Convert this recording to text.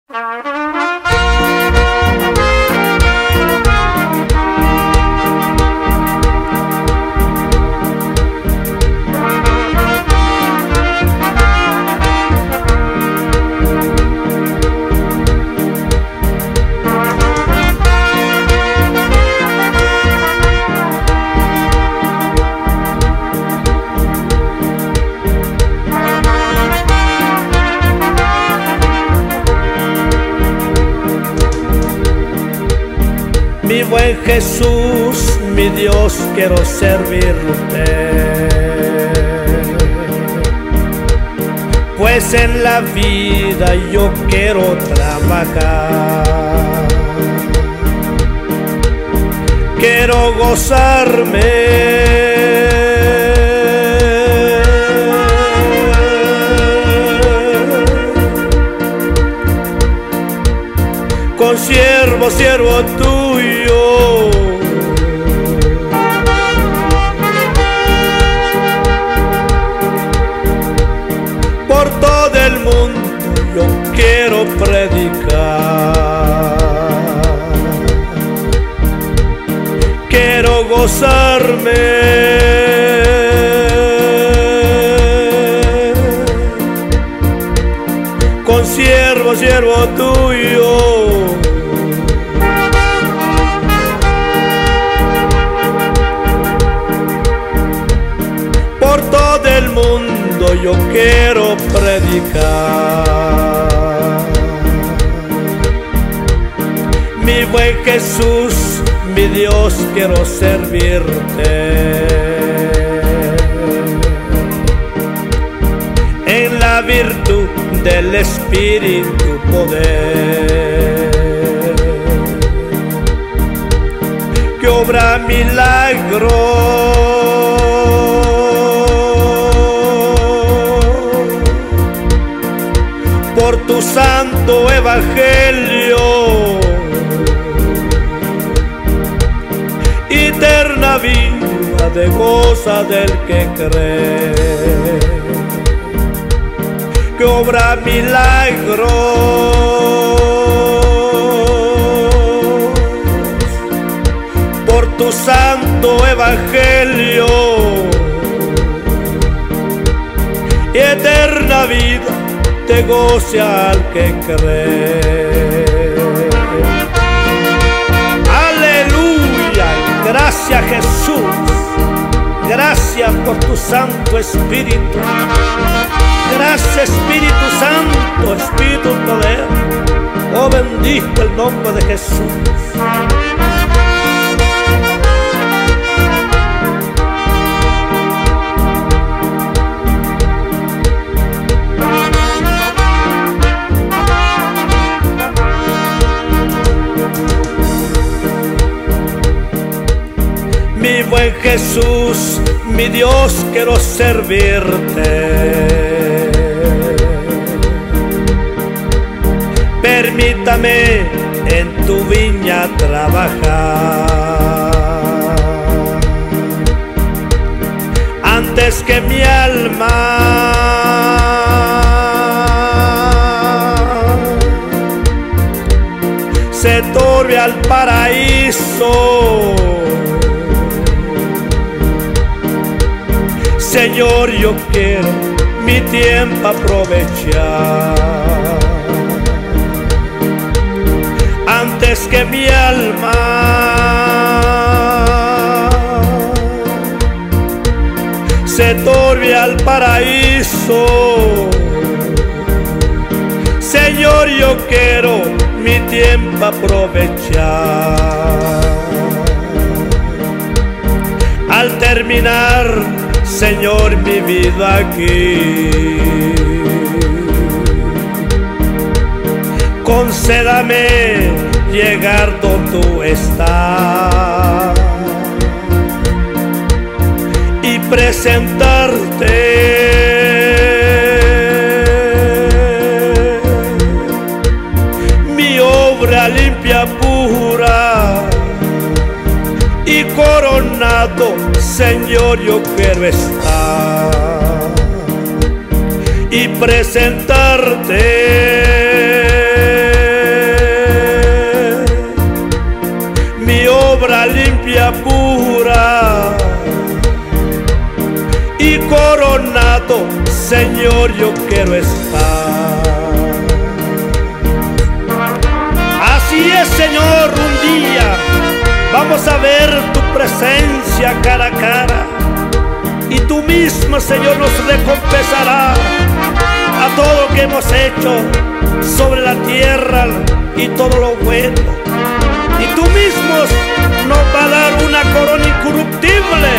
Mi buen Jesús, mi Dios, quiero servirte, pues en la vida yo quiero trabajar, quiero gozarme, con siervo tuyo, por todo el mundo yo quiero predicar, quiero gozarme, con siervo tuyo. Por todo el mundo yo quiero predicar. Mi buen Jesús, mi Dios, quiero servirte, en la virtud del Espíritu poder, que obra milagros, por tu santo evangelio, eterna vida de goza del que cree, que obra milagros, por tu santo evangelio, eterna vida te goce al que cree. Aleluya, gracias Jesús, gracias por tu Santo Espíritu, gracias Espíritu Santo, Espíritu poder, oh bendito el nombre de Jesús. Mi buen Jesús, mi Dios, quiero servirte. Permítame en tu viña trabajar, antes que mi alma se torne al paraíso. Señor, yo quiero mi tiempo aprovechar, antes que mi alma se torne al paraíso. Señor, yo quiero mi tiempo aprovechar. Al terminar, Señor, mi vida aquí, concédame llegar donde tú estás y presentarte mi obra limpia, pura y coronado. Señor, yo quiero estar y presentarte Señor, yo quiero estar. Así es, Señor, un día vamos a ver tu presencia cara a cara, y tú mismo, Señor, nos recompensará a todo lo que hemos hecho sobre la tierra y todo lo bueno. Y tú mismo nos va a dar una corona incorruptible